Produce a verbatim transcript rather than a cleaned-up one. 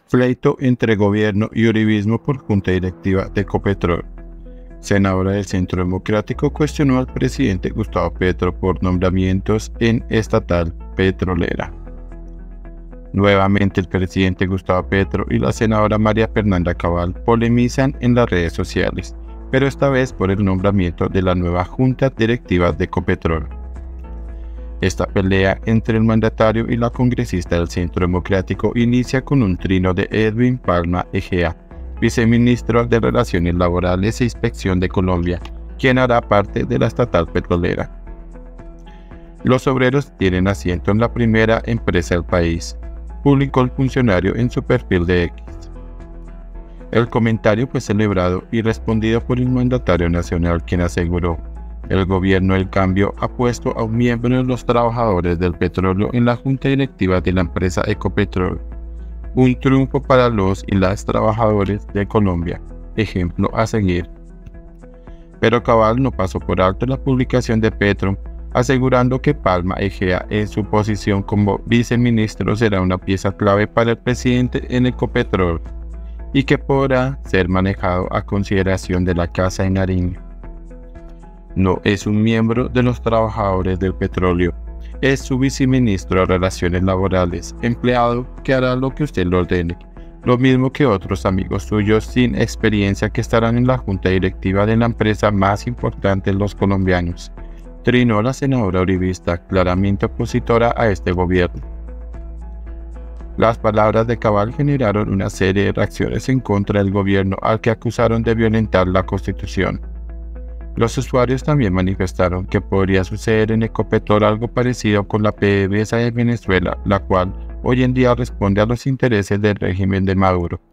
Pleito entre gobierno y uribismo por junta directiva de Ecopetrol. Senadora del Centro Democrático cuestionó al presidente Gustavo Petro por nombramientos en estatal petrolera. Nuevamente el presidente Gustavo Petro y la senadora María Fernanda Cabal polemizan en las redes sociales, pero esta vez por el nombramiento de la nueva junta directiva de Ecopetrol. Esta pelea entre el mandatario y la congresista del Centro Democrático inicia con un trino de Edwin Palma Egea, viceministro de Relaciones Laborales e Inspección de Colombia, quien hará parte de la estatal petrolera. Los obreros tienen asiento en la primera empresa del país, publicó el funcionario en su perfil de X. El comentario fue celebrado y respondido por el mandatario nacional, quien aseguró: el gobierno del cambio ha puesto a un miembro de los trabajadores del petróleo en la junta directiva de la empresa Ecopetrol. Un triunfo para los y las trabajadores de Colombia, ejemplo a seguir. Pero Cabal no pasó por alto la publicación de Petro, asegurando que Palma Egea en su posición como viceministro será una pieza clave para el presidente en Ecopetrol y que podrá ser manejado a consideración de la Casa de Nariño. No es un miembro de los trabajadores del petróleo, es su viceministro de Relaciones Laborales, empleado que hará lo que usted le ordene, lo mismo que otros amigos suyos sin experiencia que estarán en la junta directiva de la empresa más importante de los colombianos, trinó la senadora uribista, claramente opositora a este gobierno. Las palabras de Cabal generaron una serie de reacciones en contra del gobierno al que acusaron de violentar la Constitución. Los usuarios también manifestaron que podría suceder en Ecopetrol algo parecido con la PDVSA de Venezuela, la cual hoy en día responde a los intereses del régimen de Maduro.